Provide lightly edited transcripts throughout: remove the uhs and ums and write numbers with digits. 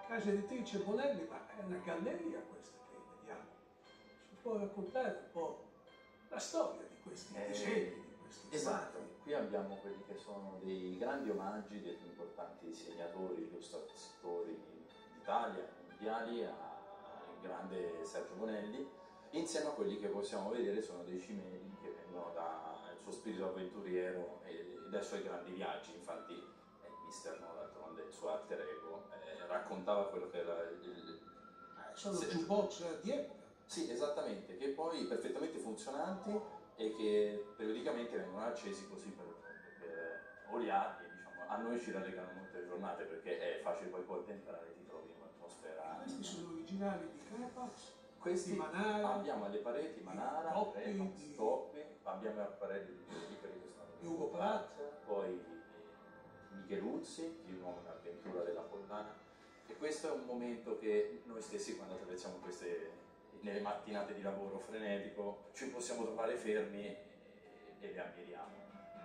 Casa editrice Bonelli, ma è una galleria questa che vediamo. Si può raccontare un po' la storia di questi disegni, di questi Esatto, quadri. qui abbiamo quelli che sono dei grandi omaggi dei più importanti disegnatori, illustratori d'Italia, mondiali, al grande Sergio Bonelli, insieme a quelli che possiamo vedere sono dei cimeli che vengono dal suo spirito avventuriero e dai suoi grandi viaggi. Infatti Mister No, d'altronde il suo alter ego, raccontava quello che era sono jukebox di epoca. Sì, esattamente, che poi perfettamente funzionanti e che periodicamente vengono accesi così per oliarli, diciamo. A noi ci rallegrano molte giornate perché è facile poi entrare e ti trovi in un'atmosfera. Questi sono originali di Crepax, questi di Manara, abbiamo alle pareti Manara, Toppi, Crepax, Toppi, abbiamo alle pareti di quelli che sono di Ugo Pratt, poi Micheluzzi, di Un uomo in avventura della Pollana, e questo è un momento che noi stessi quando attraversiamo nelle mattinate di lavoro frenetico ci possiamo trovare fermi e le ammiriamo.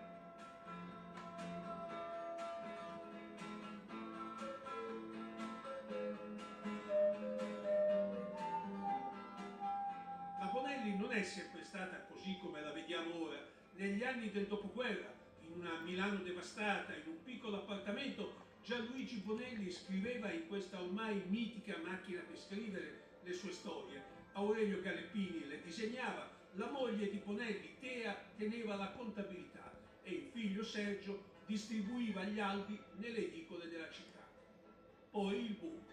La Bonelli non è sempre stata così come la vediamo ora. Negli anni del dopoguerra, in una Milano devastata, in un piccolo appartamento, Gianluigi Bonelli scriveva in questa ormai mitica macchina per scrivere le sue storie. Aurelio Galeppini le disegnava, la moglie di Bonelli, Tea, teneva la contabilità e il figlio Sergio distribuiva gli albi nelle edicole della città. Poi il boom.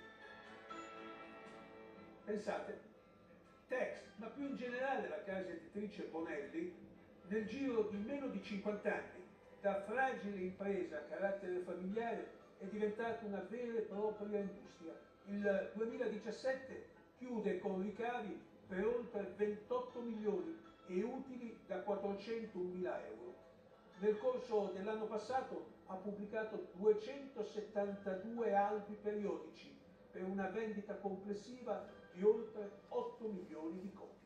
Pensate, Tex, ma più in generale la casa editrice Bonelli, nel giro di meno di 50 anni, da fragile impresa a carattere familiare, è diventata una vera e propria industria. Il 2017 chiude con ricavi per oltre 28 milioni e utili da 401.000 euro. Nel corso dell'anno passato ha pubblicato 272 albi periodici per una vendita complessiva di oltre 8 milioni di copie.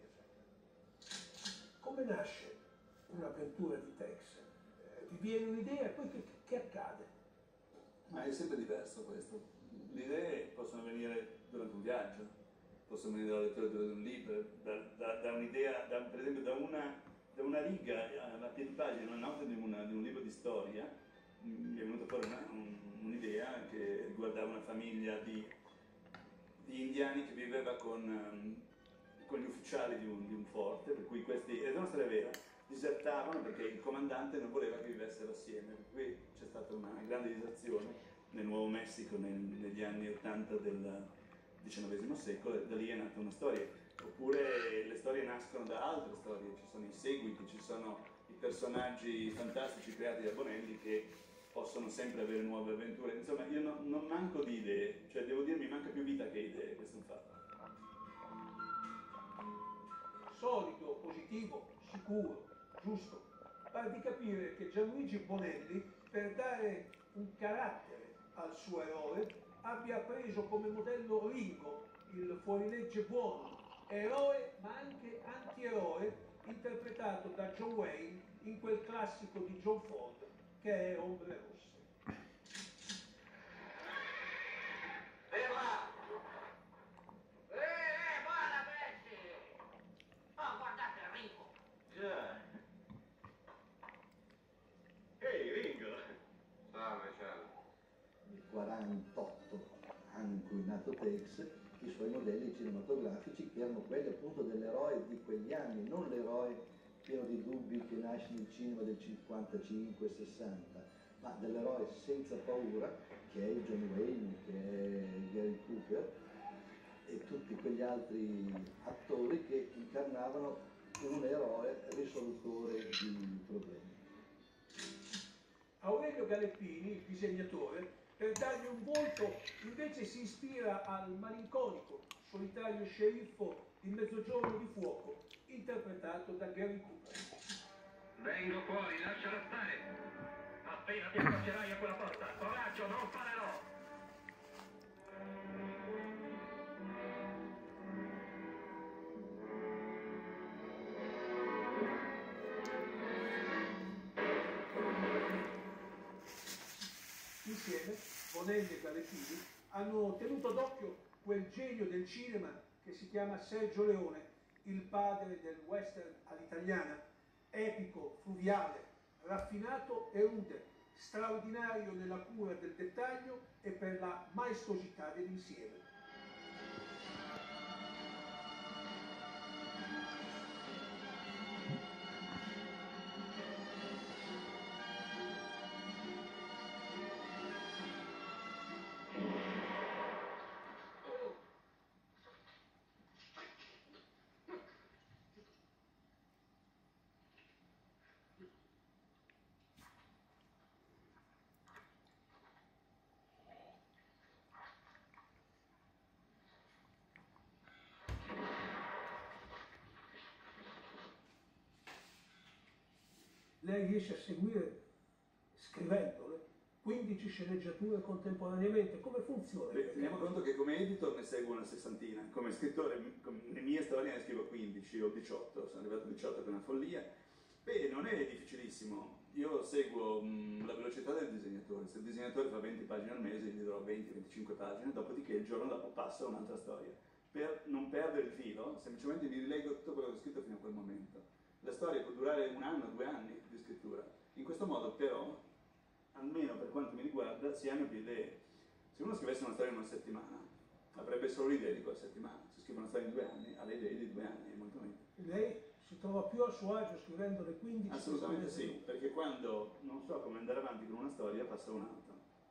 Come nasce un'avventura di Tex? Vi viene un'idea e poi che accade? Ma è sempre diverso questo. Le idee possono venire durante un viaggio, possono venire dalla lettura di un libro, da un'idea, per esempio da una riga a piedi pagina, una nota di un libro di storia, mi è venuta fuori un'idea che riguardava una famiglia di indiani che viveva con gli ufficiali di un forte, per cui questi, è una storia vera, disertavano perché il comandante non voleva che vivessero assieme, per cui c'è stata una grande diserzione nel Nuovo Messico negli anni 80 del XIX secolo, e da lì è nata una storia. Oppure le storie nascono da altre storie, ci sono i seguiti, ci sono i personaggi fantastici creati da Bonelli che possono sempre avere nuove avventure. Insomma, io non manco di idee, cioè devo dire mi manca più vita che idee, questo è un fatto. Solido, positivo, sicuro, giusto. Pare di capire che Gianluigi Bonelli, per dare un carattere al suo eroe, abbia preso come modello Ringo, il fuorilegge buono, eroe ma anche antieroe, interpretato da John Wayne in quel classico di John Ford che è Ombre Rosse. Ferma! Guarda questi! Oh, guardate Ringo! Già. Ehi, Ringo! Salve, ciao. Nel 48, anno in cui è nato Tex, i suoi modelli cinematografici che erano quelli appunto dell'eroe di quegli anni, non l'eroe pieno di dubbi che nasce nel cinema del 55-60, ma dell'eroe senza paura che è il John Wayne, che è Gary Cooper e tutti quegli altri attori che incarnavano un eroe risolutore di problemi. Aurelio Galeppini, il disegnatore, per dargli un volto invece si ispira al malinconico, solitario sceriffo di Mezzogiorno di Fuoco, interpretato da Gary Cooper. Vengo fuori, lasciala stare! Appena ti affaccerai a quella porta, coraggio, non sparerò! Insieme, Bonelli e Galeppini hanno tenuto d'occhio quel genio del cinema che si chiama Sergio Leone, il padre del western all'italiana, epico, fluviale, raffinato e rude, straordinario nella cura del dettaglio e per la maestosità dell'insieme. Lei riesce a seguire, scrivendole, 15 sceneggiature contemporaneamente. Come funziona? Teniamo conto che come editor ne seguo una sessantina, come scrittore le mie storie ne scrivo 15 o 18, sono arrivato a 18 che è una follia. Beh, non è difficilissimo, io seguo la velocità del disegnatore, se il disegnatore fa 20 pagine al mese gli darò 20-25 pagine, dopodiché il giorno dopo passa un'altra storia. Per non perdere il filo, semplicemente mi rileggo tutto quello che ho scritto fino a quel momento. La storia può durare 1 anno, 2 anni di scrittura. In questo modo però, almeno per quanto mi riguarda, si hanno più idee. Se uno scrivesse una storia in una settimana, avrebbe solo le idee di quella settimana. Se scrive una storia in 2 anni, ha le idee di 2 anni, è molto meglio. Lei si trova più a suo agio scrivendo le 15? Assolutamente sì, perché quando non so come andare avanti con una storia, passa un'altra.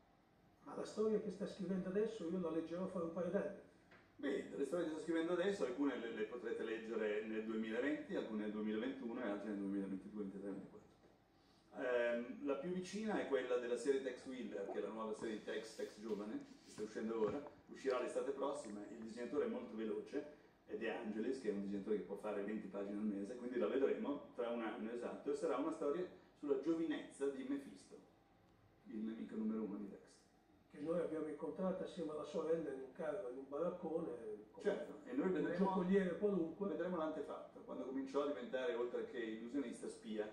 Ma la storia che sta scrivendo adesso io la leggerò fra un paio d'anni. Beh, le storie che sto scrivendo adesso, alcune le potrete leggere nel 2020, alcune nel 2021 e altre nel 2022, 2023, 2024. La più vicina è quella della serie Tex Willer, che è la nuova serie di Tex Giovane, che sta uscendo ora, uscirà l'estate prossima, il disegnatore è molto veloce, ed è Angelis, che è un disegnatore che può fare 20 pagine al mese, quindi la vedremo tra 1 anno esatto, e sarà una storia sulla giovinezza di Mephisto, il nemico numero 1 di Tex. Che noi abbiamo incontrato assieme alla sorella in un carro, in un baraccone, certo, e noi un giocoliere qualunque. Vedremo l'antefatto, quando cominciò a diventare, oltre che illusionista, spia,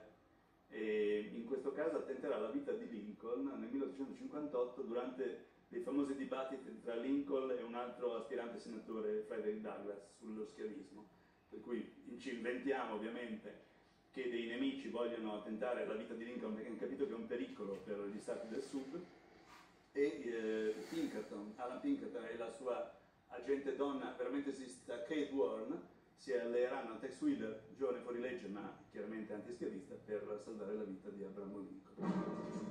e in questo caso attenterà alla vita di Lincoln nel 1858 durante dei famosi dibattiti tra Lincoln e un altro aspirante senatore, Frederick Douglass, sullo schiavismo. Per cui ci inventiamo ovviamente che dei nemici vogliono attentare alla vita di Lincoln perché hanno capito che è un pericolo per gli stati del sud, e Alan Pinkerton e la sua agente donna veramente esista, Kate Warren, si alleeranno a Tex Willer, giovane fuorilegge ma chiaramente antischiavista, per salvare la vita di Abraham Lincoln.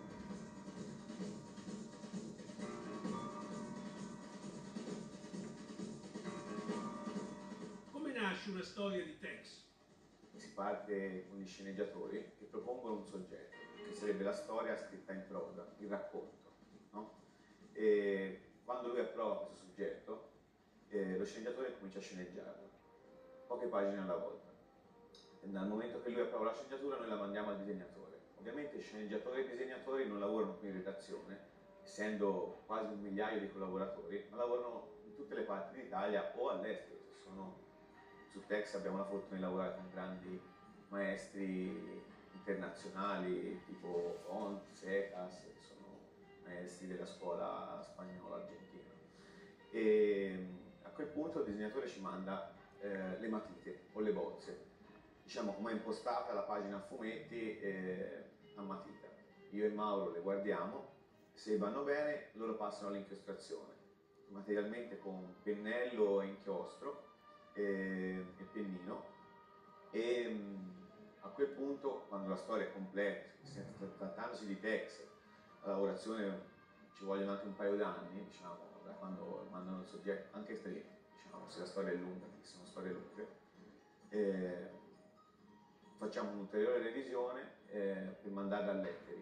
Come nasce una storia di Tex? Si parte con gli sceneggiatori che propongono un soggetto, che sarebbe la storia scritta in prosa, il racconto, no? E quando lui approva questo soggetto, lo sceneggiatore comincia a sceneggiarlo, poche pagine alla volta. E dal momento che lui approva la sceneggiatura, noi la mandiamo al disegnatore. Ovviamente i sceneggiatori e i disegnatori non lavorano qui in redazione, essendo quasi 1 migliaio di collaboratori, ma lavorano in tutte le parti d'Italia o all'estero. Su Tex abbiamo la fortuna di lavorare con grandi maestri internazionali tipo Font, Secas, che sono maestri della scuola spagnola argentina. E a quel punto il disegnatore ci manda le matite o le bozze, diciamo come è impostata la pagina a fumetti a matita. Io e Mauro le guardiamo, se vanno bene loro passano all'inchiostrazione, materialmente con pennello e inchiostro e pennino, e a quel punto, quando la storia è completa, trattandosi di Tex, la lavorazione ci vogliono anche un paio d'anni, diciamo, da quando mandano il soggetto, anche se, diciamo, se la storia è lunga, perché sono storie lunghe, facciamo un'ulteriore revisione per mandarla al lettering.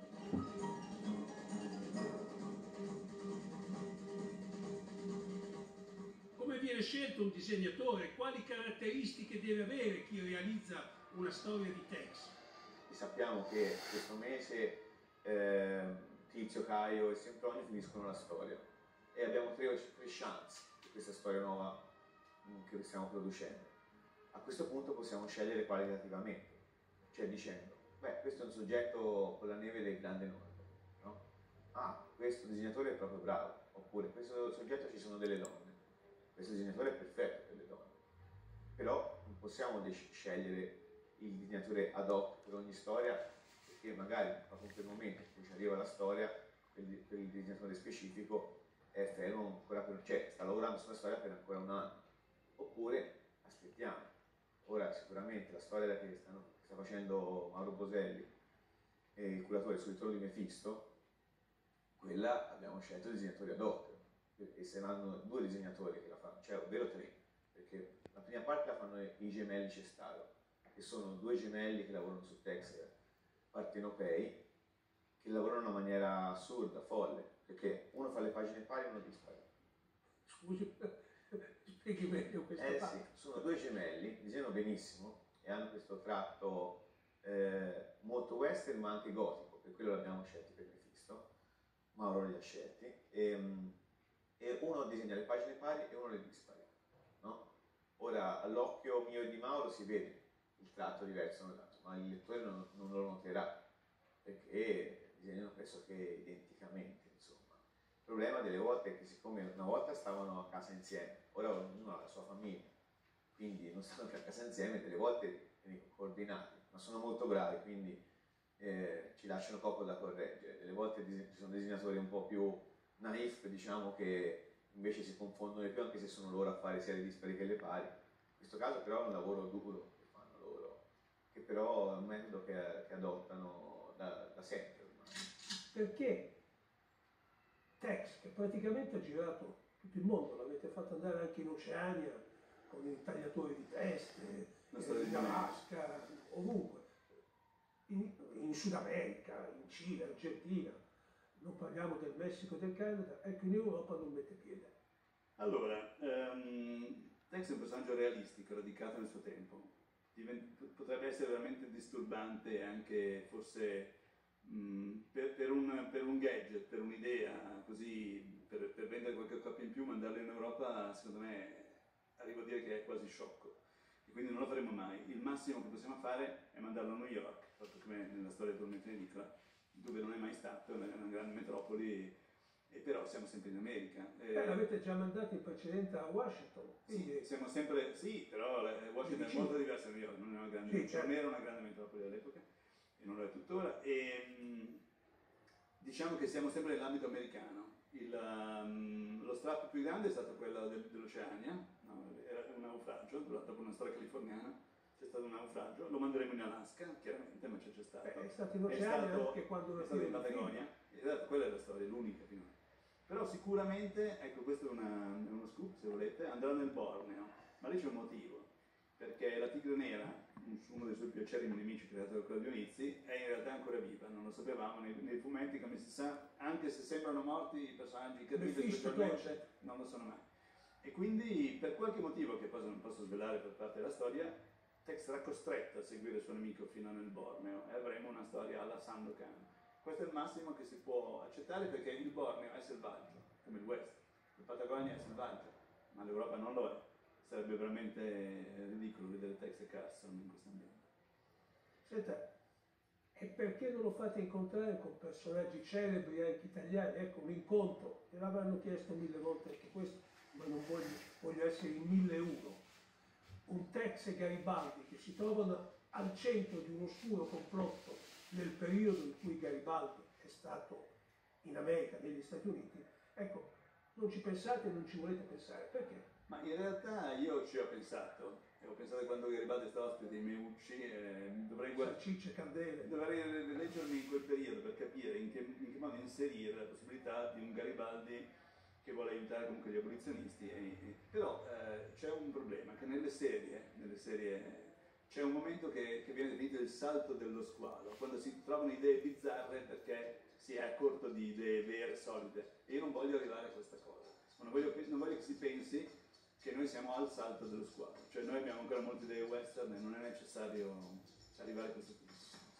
Come viene scelto un disegnatore? Quali caratteristiche deve avere chi realizza una storia di Tex? Sappiamo che questo mese Tizio, Caio e Sempronio finiscono la storia e abbiamo 3 chance di questa storia nuova che stiamo producendo. A questo punto possiamo scegliere qualitativamente, cioè dicendo, beh, questo è un soggetto con la neve del Grande Nord, no? Ah, questo disegnatore è proprio bravo, oppure questo soggetto ci sono delle donne, questo disegnatore è perfetto per le donne, però non possiamo scegliere il disegnatore ad hoc per ogni storia, perché magari proprio in quel momento in cui ci arriva la storia, quel disegnatore specifico è fermo ancora cioè sta lavorando sulla storia per ancora un anno, oppure aspettiamo. Ora sicuramente la storia che sta facendo Mauro Boselli, il curatore sul ritorno di Mefisto, quella abbiamo scelto disegnatori ad hoc, e saranno 2 disegnatori che la fanno, cioè ovvero 3, perché la prima parte la fanno i gemelli Cestaro, che sono 2 gemelli che lavorano su text partenopei, che lavorano in una maniera assurda, folle, perché uno fa le pagine pari e uno dispari. Scusi, spieghi meglio questa parte. Sì, sono 2 gemelli, disegnano benissimo e hanno questo tratto molto western ma anche gotico, per quello l'abbiamo scelti per Mefisto, Mauro li ha scelti, e uno disegna le pagine pari e uno le dispari, no? Ora all'occhio mio e di Mauro si vede il tratto diverso, ma il lettore non lo noterà, perché disegnano pressoché identicamente, insomma. Il problema delle volte è che siccome una volta stavano a casa insieme, ora ognuno ha la sua famiglia, quindi non stanno più a casa insieme, delle volte coordinati, ma sono molto bravi, quindi ci lasciano poco da correggere. Delle volte ci sono disegnatori un po' più naif, diciamo, che invece si confondono di più, anche se sono loro a fare sia le dispari che le pari. In questo caso però è un lavoro duro che fanno loro, che però è un metodo che adottano da sempre ormai. Perché Tex, che praticamente ha girato tutto il mondo, l'avete fatto andare anche in Oceania con i tagliatori di teste, in Alaska, ovunque, in Sud America, in Cile, Argentina, non parliamo del Messico e del Canada, ecco, in Europa non mette piede. Allora, Tex è un personaggio realistico, radicato nel suo tempo. Potrebbe essere veramente disturbante e anche forse per un gadget, per un'idea, così per vendere qualche copia in più, mandarlo in Europa, secondo me arrivo a dire che è quasi sciocco. E quindi non lo faremo mai. Il massimo che possiamo fare è mandarlo a New York, proprio come nella storia di Tormento in Edicola, dove non è mai stato, è una grande metropoli, e però siamo sempre in America. L'avete già mandato in precedenza a Washington. Sì, siamo sempre, sì, però Washington è molto diversa da New York, non è una grande, non era una grande metropoli all'epoca, e non lo è tuttora, e diciamo che siamo sempre nell'ambito americano. Lo strappo più grande è stato quello dell'Oceania, no, era un naufragio, dopo una storia californiana, c'è stato un naufragio, lo manderemo in Alaska, chiaramente, ma c'è stato. È stato in Oceania anche quando è stato in Patagonia, esatto, quella è la storia, l'unica finora. Però sicuramente, ecco, questo è uno scoop se volete, andrà nel Borneo, ma lì c'è un motivo, perché la tigre nera, uno dei suoi più acerrimi nemici creato da Claudio Nizzi, è in realtà ancora viva, non lo sapevamo nei fumetti, come si sa, anche se sembrano morti i personaggi cattivi specialmente, non lo sono mai. E quindi per qualche motivo che poi non posso svelare per parte della storia, Tex sarà costretto a seguire il suo nemico fino nel Borneo e avremo una storia alla Sandokan. Questo è il massimo che si può accettare perché il Borneo è selvaggio, come il West, la Patagonia è selvaggio, ma l'Europa non lo è. Sarebbe veramente ridicolo vedere Tex e Carson in questo ambiente. Senta, e perché non lo fate incontrare con personaggi celebri anche italiani? Ecco, un incontro, me l'avranno chiesto 1000 volte anche questo, ma non voglio essere in 1001. Un Tex e Garibaldi che si trovano al centro di un oscuro complotto nel periodo in cui Garibaldi è stato in America, negli Stati Uniti. Ecco, non ci pensate, non ci volete pensare, perché? Ma in realtà io ci ho pensato, e ho pensato quando Garibaldi stava ospite ai Meucci, dovrei leggermi in quel periodo per capire in che modo inserire la possibilità di un Garibaldi che vuole aiutare comunque gli abolizionisti, però c'è un problema, che nelle serie c'è un momento che viene definito il salto dello squalo, quando si trovano idee bizzarre perché si è a corto di idee vere, solide, e io non voglio arrivare a questa cosa, non voglio che si pensi che noi siamo al salto dello squalo, cioè noi abbiamo ancora molte idee western e non è necessario arrivare a questo punto.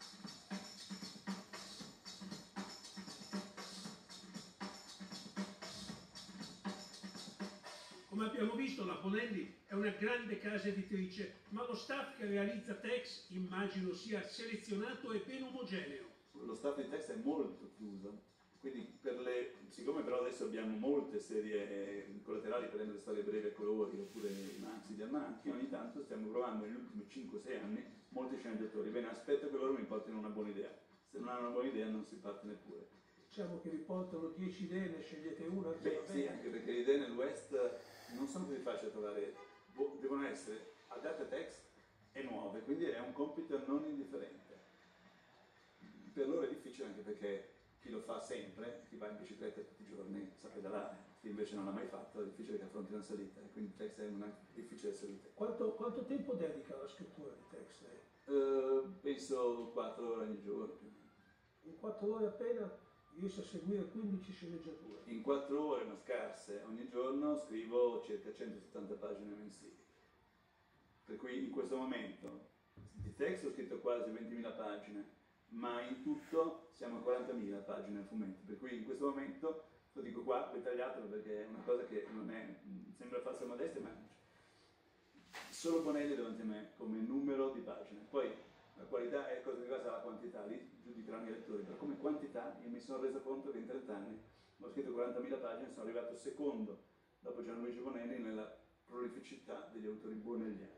Come abbiamo visto, la Bonelli è una grande casa editrice, ma lo staff che realizza Tex immagino sia selezionato e ben omogeneo. Lo staff di Tex è molto chiuso, Quindi siccome però adesso abbiamo molte serie collaterali, per esempio le storie brevi a colori oppure i maxi di almanacchi, ogni tanto stiamo provando negli ultimi 5-6 anni molti sceneggiatori. Bene, aspetto che loro mi portino una buona idea. Se non hanno una buona idea non si parte neppure. Diciamo che vi portano 10 idee, ne scegliete una. Beh, sì, anche perché le idee nel West non sono così facili da trovare, devono essere adatte a text e nuove, quindi è un compito non indifferente. Per loro è difficile anche perché chi lo fa sempre, chi va in bicicletta tutti i giorni, sa pedalare, chi invece non l'ha mai fatto è difficile che affronti una salita, e quindi il text è una difficile salita. Quanto tempo dedica alla scrittura di text? Penso 4 ore ogni giorno. In 4 ore appena riesci a seguire 15 sceneggiature. In 4 ore, ma scarse, ogni giorno scrivo circa 170 pagine mensili. Per cui in questo momento di text ho scritto quasi 20.000 pagine, ma in tutto siamo a 40.000 pagine a fumetti, per cui in questo momento, lo dico qua, poi tagliatelo perché è una cosa che non è, sembra falsa modestia, ma solo Bonelli davanti a me come numero di pagine. Poi la qualità è cosa diversa dalla quantità, lì giudicheranno i lettori, però come quantità io mi sono reso conto che in 30 anni ho scritto 40.000 pagine e sono arrivato secondo, dopo Gianluigi Bonelli, nella prolificità degli autori bonelliani.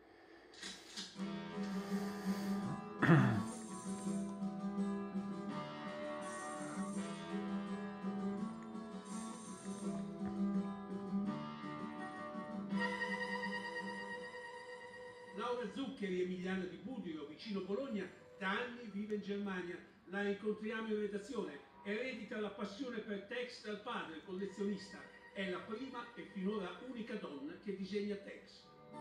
Laura Zuccheri, emiliana di Budrio, vicino Bologna, da anni vive in Germania. La incontriamo in redazione. Eredita la passione per text dal padre, collezionista. È la prima e finora unica donna che disegna text.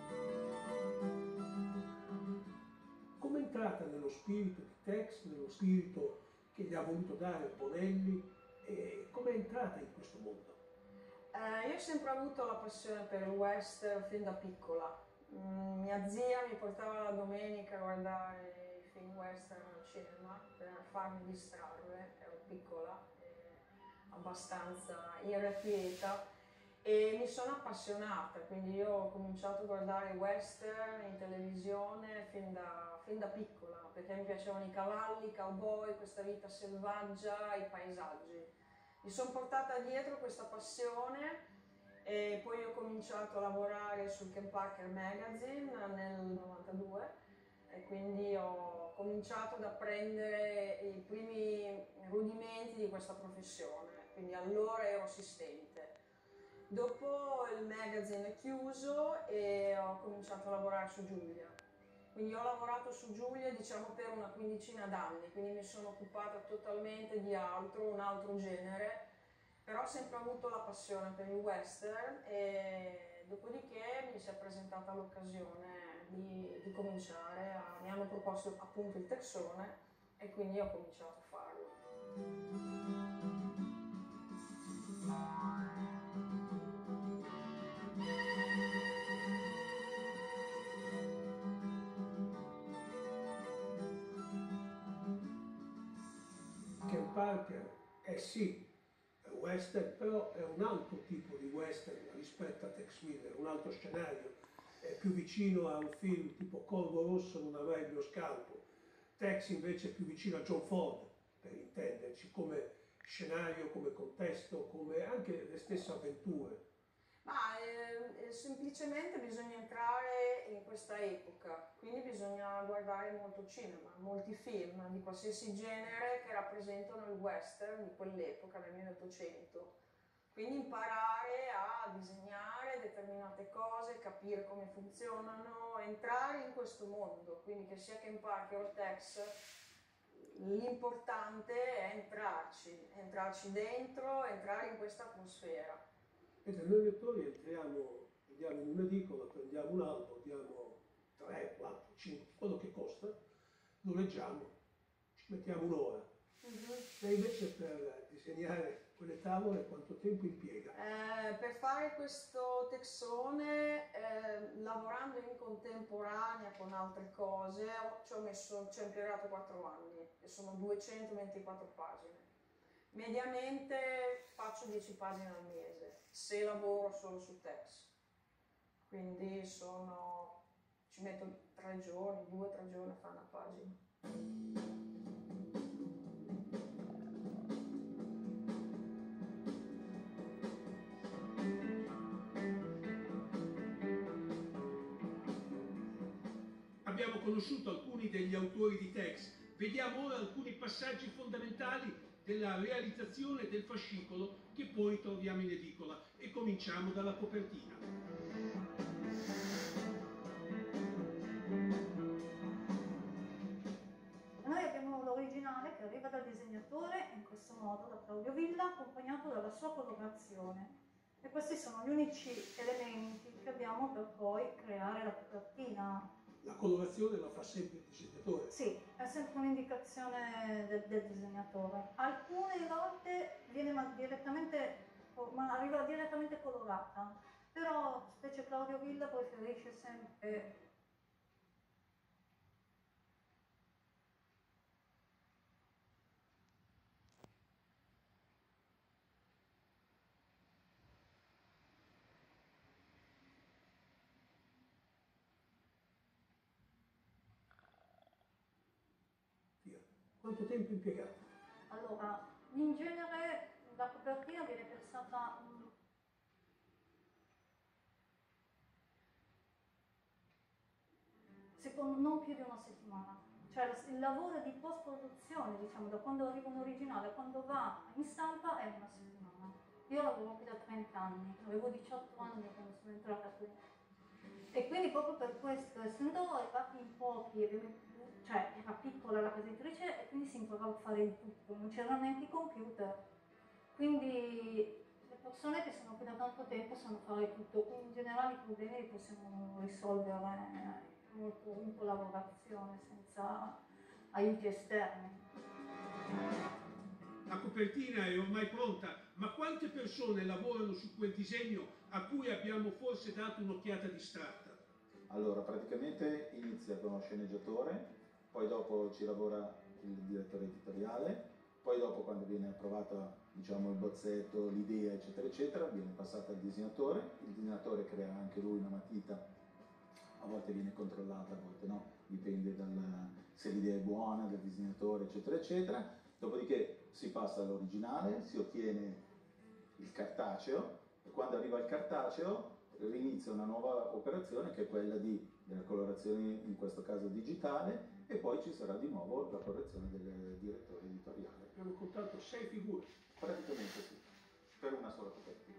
Come è entrata nello spirito di text, nello spirito che gli ha voluto dare Bonelli, e come è entrata in questo mondo? Io ho sempre avuto la passione per il western fin da piccola. Mia zia mi portava la domenica a guardare i film western al cinema per farmi distrarre, ero piccola, abbastanza irrequieta, e mi sono appassionata, quindi io ho cominciato a guardare western in televisione fin da piccola, perché mi piacevano i cavalli, i cowboy, questa vita selvaggia, i paesaggi. Mi sono portata dietro questa passione e poi ho cominciato a lavorare sul Ken Parker Magazine nel 92 e quindi ho cominciato ad apprendere i primi rudimenti di questa professione, quindi allora ero assistente. Dopo il magazine è chiuso e ho cominciato a lavorare su Giulia. Quindi ho lavorato su Giulia diciamo per una quindicina d'anni, quindi mi sono occupata totalmente di altro, un altro genere, però ho sempre avuto la passione per il western e dopodiché mi si è presentata l'occasione di cominciare, mi hanno proposto appunto il texone e quindi ho cominciato a farlo. Ken Parker è sì western, però è un altro tipo di western rispetto a Tex Willer, un altro scenario, è più vicino a un film tipo Corvo Rosso, Non avrai il mio scalpo. Tex invece è più vicino a John Ford, per intenderci, come scenario, come contesto, come anche le stesse avventure. Ma semplicemente bisogna entrare in questa epoca, quindi bisogna guardare molto cinema, molti film di qualsiasi genere che rappresentano il western di quell'epoca, del 1800. Quindi imparare a disegnare determinate cose, capire come funzionano, entrare in questo mondo, quindi che sia Ken Parker o Tex, l'importante è entrarci dentro, entrare in questa atmosfera. Mentre noi lettori andiamo in un'edicola, prendiamo un albo, diamo 3, 4, 5, quello che costa, lo leggiamo, ci mettiamo un'ora. E invece per disegnare quelle tavole quanto tempo impiega? Per fare questo texone, lavorando in contemporanea con altre cose, ci ho impiegato 4 anni e sono 224 pagine. Mediamente faccio 10 pagine al mese, se lavoro solo su text. Quindi ci metto 3 giorni, 2-3 giorni a fare una pagina. Abbiamo conosciuto alcuni degli autori di Tex, vediamo ora alcuni passaggi fondamentali della realizzazione del fascicolo che poi troviamo in edicola e cominciamo dalla copertina. Noi abbiamo l'originale che arriva dal disegnatore, in questo modo, da Claudio Villa, accompagnato dalla sua colorazione. E questi sono gli unici elementi che abbiamo per poi creare la copertina. La colorazione la fa sempre il disegnatore? Sì, è sempre un'indicazione del disegnatore. Alcune volte viene arriva direttamente colorata, però specie Claudio Villa preferisce sempre Quanto tempo impiegato? Allora, in genere la copertina viene pensata secondo non più di una settimana. Cioè il lavoro di post-produzione, diciamo, da quando arriva un originale a quando va in stampa è una settimana. Io lavoro qui da 30 anni, avevo 18 anni quando sono entrata qui. E quindi proprio per questo, essendo arrivati in pochi, cioè era piccola la casa editrice e quindi si imparava a fare il tutto, non c'erano neanche i computer, quindi le persone che sono qui da tanto tempo sanno fare tutto, quindi in generale i problemi li possiamo risolvere molto in collaborazione, senza aiuti esterni. La copertina è ormai pronta, ma quante persone lavorano su quel disegno a cui abbiamo forse dato un'occhiata distratta? Allora, praticamente inizia con lo sceneggiatore, poi dopo ci lavora il direttore editoriale, poi dopo quando viene approvato, diciamo, il bozzetto, l'idea, eccetera, eccetera, viene passata al disegnatore, il disegnatore crea anche lui una matita, a volte viene controllata, a volte no, dipende se l'idea è buona, del disegnatore, eccetera, eccetera, dopodiché si passa all'originale, si ottiene il cartaceo e quando arriva il cartaceo inizia una nuova operazione che è quella della colorazione, in questo caso digitale, e poi ci sarà di nuovo la correzione del direttore editoriale. Abbiamo contato 6 figure. Praticamente sì, per una sola copertina.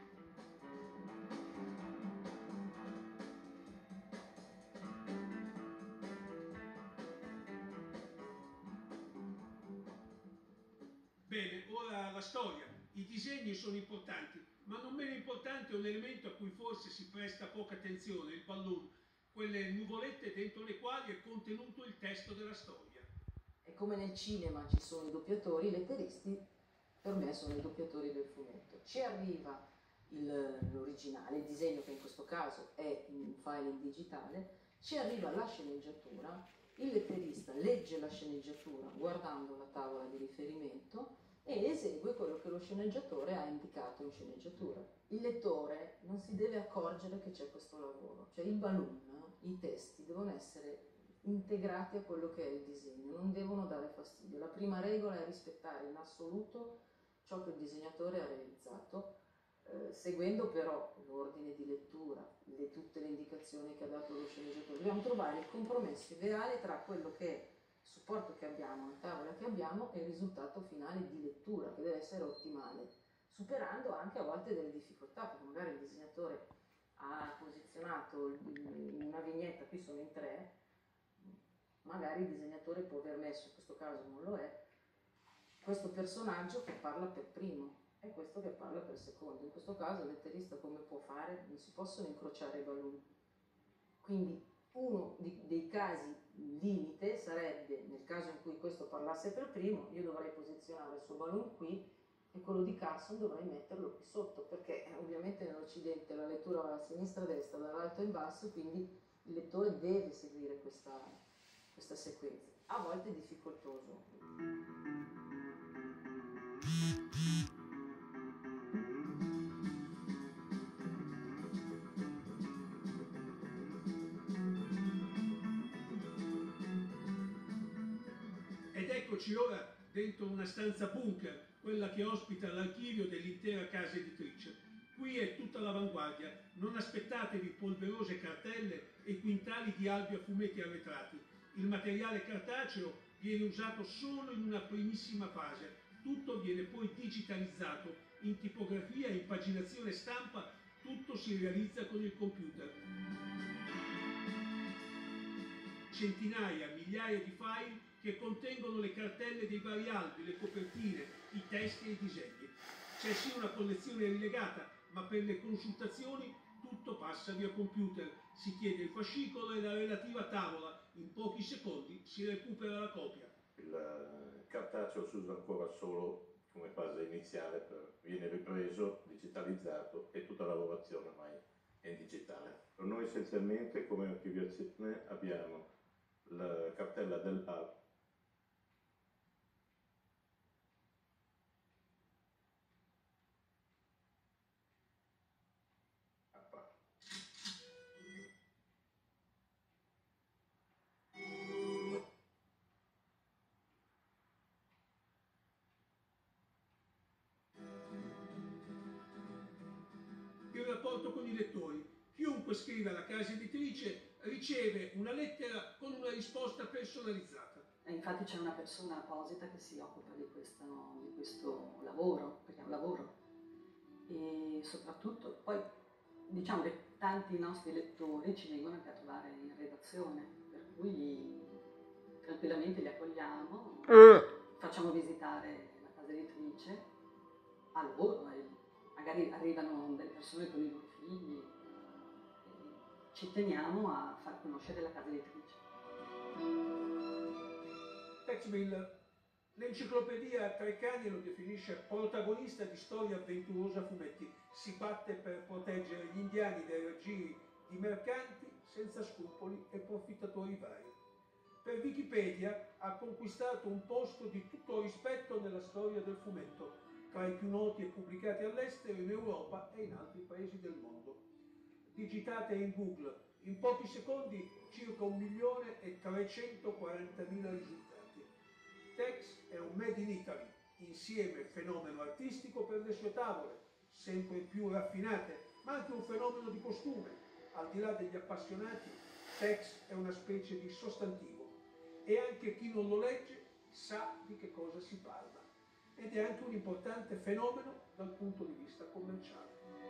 Bene, ora la storia. I disegni sono importanti, ma non meno importante è un elemento a cui forse si presta poca attenzione, il balloon, quelle nuvolette dentro le quali è contenuto il testo della storia. E come nel cinema ci sono i doppiatori, i letteristi per me sono i doppiatori del fumetto. Ci arriva l'originale, il disegno che in questo caso è un file in digitale, ci arriva la sceneggiatura, il letterista legge la sceneggiatura guardando la tavola di riferimento e esegue quello che lo sceneggiatore ha indicato in sceneggiatura. Il lettore non si deve accorgere che c'è questo lavoro, cioè il balloon, i testi devono essere integrati a quello che è il disegno, non devono dare fastidio. La prima regola è rispettare in assoluto ciò che il disegnatore ha realizzato, seguendo però l'ordine di lettura, tutte le indicazioni che ha dato lo sceneggiatore. Dobbiamo trovare il compromesso ideale tra quello che è il supporto che abbiamo, la tavola che abbiamo e il risultato finale di lettura, che deve essere ottimale, superando anche a volte delle difficoltà, perché magari il disegnatore ha posizionato una vignetta, qui sono in 3, magari il disegnatore può aver messo, in questo caso non lo è, questo personaggio che parla per primo e questo che parla per secondo. In questo caso il letterista come può fare? Non si possono incrociare i balloon. Quindi uno dei casi limite sarebbe, nel caso in cui questo parlasse per primo, io dovrei posizionare il suo balloon qui e quello di Carson dovrei metterlo qui sotto, perché ovviamente nell'Occidente la lettura va da sinistra a destra, dall'alto in basso, quindi il lettore deve seguire questa sequenza. A volte è difficoltoso. Ed eccoci ora dentro una stanza bunker, quella che ospita l'archivio dell'intera casa editrice. Qui è tutta l'avanguardia, non aspettatevi polverose cartelle e quintali di albi a fumetti arretrati. Il materiale cartaceo viene usato solo in una primissima fase, tutto viene poi digitalizzato in tipografia, impaginazione stampa, tutto si realizza con il computer. Centinaia, migliaia di file che contengono le cartelle dei vari albi, le copertine, i testi e i disegni. C'è sì una collezione rilegata, ma per le consultazioni tutto passa via computer. Si chiede il fascicolo e la relativa tavola. In pochi secondi si recupera la copia. Il cartaceo si usa ancora solo come fase iniziale, viene ripreso, digitalizzato e tutta la lavorazione ormai è in digitale. Per noi essenzialmente come archiviazione abbiamo la cartella dell'albo, il rapporto con i lettori. Chiunque scrive alla casa editrice riceve una lettera con una risposta personalizzata. E infatti c'è una persona apposita che si occupa di questo lavoro, perché è un lavoro. E soprattutto, poi diciamo che tanti nostri lettori ci vengono anche a trovare in redazione, per cui tranquillamente li accogliamo, facciamo visitare la casa editrice a loro, e magari arrivano delle persone con i loro figli, e ci teniamo a far conoscere la casa editrice. Tex Miller, l'enciclopedia Treccani lo definisce protagonista di storia avventurosa a fumetti. Si batte per proteggere gli indiani dai raggiri di mercanti senza scrupoli e profittatori vari. Per Wikipedia ha conquistato un posto di tutto rispetto nella storia del fumetto, tra i più noti e pubblicati all'estero, in Europa e in altri paesi del mondo. Digitate in Google, in pochi secondi circa 1.340.000 risultati. Tex è un made in Italy, insieme fenomeno artistico per le sue tavole, sempre più raffinate, ma anche un fenomeno di costume. Al di là degli appassionati, Tex è una specie di sostantivo e anche chi non lo legge sa di che cosa si parla. Ed è anche un importante fenomeno dal punto di vista commerciale.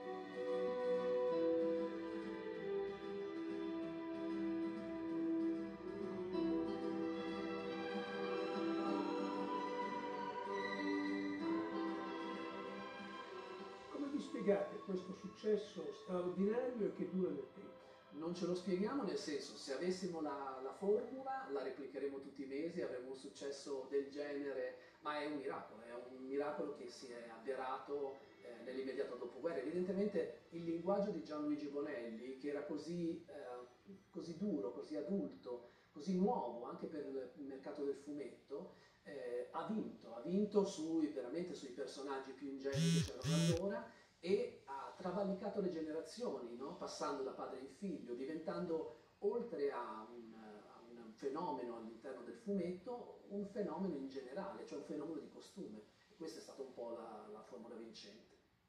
Come vi spiegate questo successo straordinario e che dura nel tempo? Non ce lo spieghiamo, nel senso, se avessimo la formula la replicheremo tutti i mesi, avremo un successo del genere, ma è un miracolo che si è avverato nell'immediato dopoguerra. Evidentemente il linguaggio di Gianluigi Bonelli, che era così duro, così adulto, così nuovo anche per il mercato del fumetto, ha vinto veramente sui personaggi più ingenui che c'erano allora, e ha travalicato le generazioni, no? Passando da padre in figlio, diventando, oltre a un fenomeno all'interno del fumetto, un fenomeno in generale, cioè un fenomeno di costume. E questa è stata un po' la formula vincente.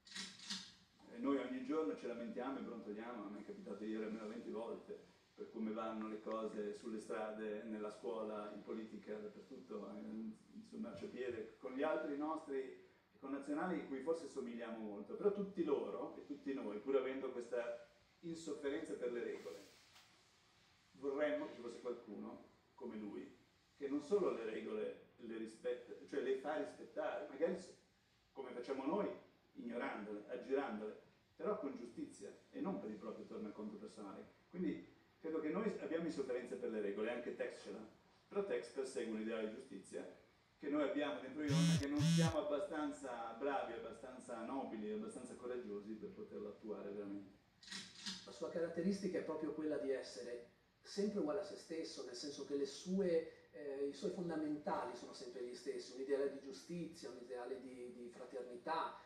Noi ogni giorno ci lamentiamo e brontoliamo, a me è capitato di dire almeno 20 volte, per come vanno le cose sulle strade, nella scuola, in politica, dappertutto, sul marciapiede, con gli altri nostri connazionali a cui forse somigliamo molto, però tutti loro e tutti noi, pur avendo questa insofferenza per le regole, vorremmo che ci fosse qualcuno come lui, che non solo le regole le rispetta, cioè le fa rispettare, magari come facciamo noi, ignorandole, aggirandole, però con giustizia e non per il proprio tornaconto personale. Quindi credo che noi abbiamo insofferenza per le regole, anche Tex ce l'ha, però Tex persegue un'idea di giustizia che noi abbiamo dentro di noi, ma che non siamo abbastanza bravi, abbastanza nobili, abbastanza coraggiosi per poterlo attuare veramente. La sua caratteristica è proprio quella di essere sempre uguale a se stesso, nel senso che i suoi fondamentali sono sempre gli stessi, un ideale di giustizia, un ideale di fraternità,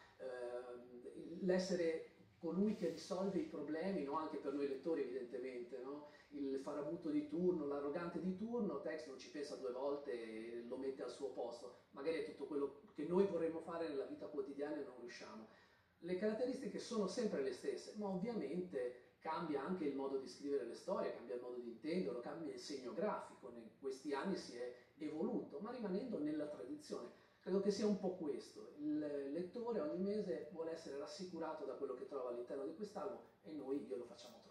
l'essere colui che risolve i problemi, no? Anche per noi lettori evidentemente, no? Il farabutto di turno, l'arrogante di turno, Tex non ci pensa due volte e lo mette al suo posto, magari è tutto quello che noi vorremmo fare nella vita quotidiana e non riusciamo. Le caratteristiche sono sempre le stesse, ma ovviamente cambia anche il modo di scrivere le storie, cambia il modo di intenderlo, cambia il segno grafico, in questi anni si è evoluto, ma rimanendo nella tradizione. Credo che sia un po' questo, il lettore ogni mese vuole essere rassicurato da quello che trova all'interno di quest'album e noi glielo facciamo trovare.